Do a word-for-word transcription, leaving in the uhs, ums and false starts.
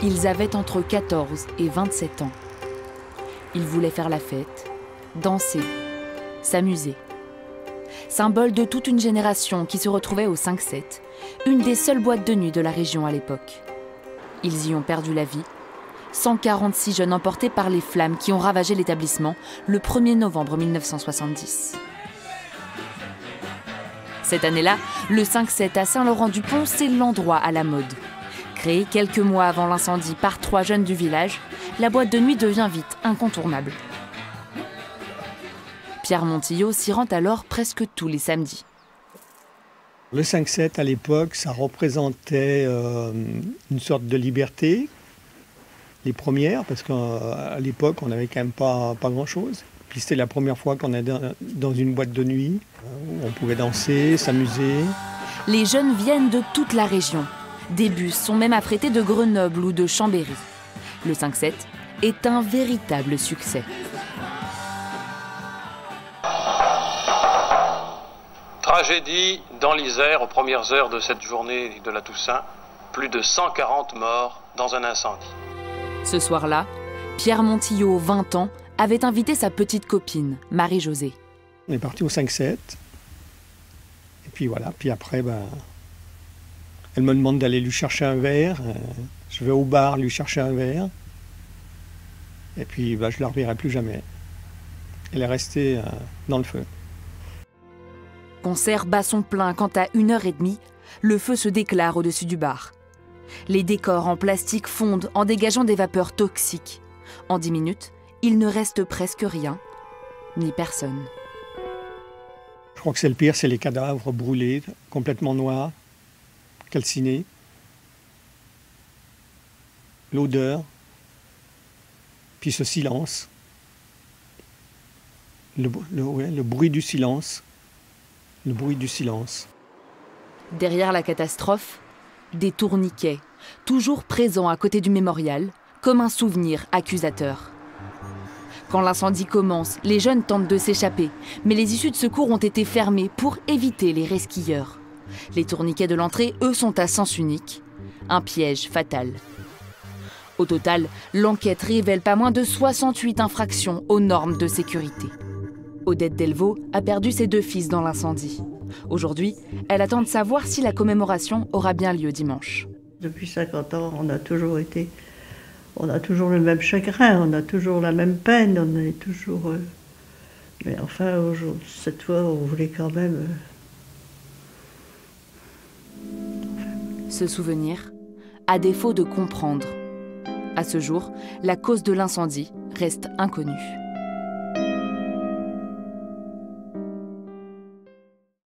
Ils avaient entre quatorze et vingt-sept ans. Ils voulaient faire la fête, danser, s'amuser. Symbole de toute une génération qui se retrouvait au cinq sept, une des seules boîtes de nuit de la région à l'époque. Ils y ont perdu la vie. cent quarante-six jeunes emportés par les flammes qui ont ravagé l'établissement le premier novembre mille neuf cent soixante-dix. Cette année-là, le cinq sept à Saint-Laurent-du-Pont, c'est l'endroit à la mode. Créée quelques mois avant l'incendie par trois jeunes du village, la boîte de nuit devient vite incontournable. Pierre Montillot s'y rend alors presque tous les samedis. Le cinq sept, à l'époque, ça représentait euh, une sorte de liberté, les premières, parce qu'à l'époque, on n'avait quand même pas, pas grand-chose. Puis c'était la première fois qu'on était dans une boîte de nuit, où on pouvait danser, s'amuser. Les jeunes viennent de toute la région. Des bus sont même affrétés de Grenoble ou de Chambéry. Le cinq sept est un véritable succès. Tragédie dans l'Isère aux premières heures de cette journée de la Toussaint. Plus de cent quarante morts dans un incendie. Ce soir-là, Pierre Montillot, vingt ans, avait invité sa petite copine, Marie-Josée. On est parti au cinq sept. Et puis voilà, puis après, ben, elle me demande d'aller lui chercher un verre. Je vais au bar lui chercher un verre. Et puis ben, je ne la reverrai plus jamais. Elle est restée euh, dans le feu. Concert bat son plein quand à une heure trente, le feu se déclare au-dessus du bar. Les décors en plastique fondent en dégageant des vapeurs toxiques. En dix minutes, il ne reste presque rien, ni personne. Je crois que c'est le pire, c'est les cadavres brûlés, complètement noirs, calcinés. L'odeur, puis ce silence. Le, le, ouais, le bruit du silence. Le bruit du silence. Derrière la catastrophe, des tourniquets, toujours présents à côté du mémorial, comme un souvenir accusateur. Quand l'incendie commence, les jeunes tentent de s'échapper, mais les issues de secours ont été fermées pour éviter les resquilleurs. Les tourniquets de l'entrée, eux, sont à sens unique. Un piège fatal. Au total, l'enquête révèle pas moins de soixante-huit infractions aux normes de sécurité. Odette Delvaux a perdu ses deux fils dans l'incendie. Aujourd'hui, elle attend de savoir si la commémoration aura bien lieu dimanche. Depuis cinquante ans, on a toujours été, on a toujours le même chagrin, on a toujours la même peine, on est toujours... Euh... Mais enfin, cette fois, on voulait quand même... Euh... Ce souvenir, à défaut de comprendre. À ce jour, la cause de l'incendie reste inconnue.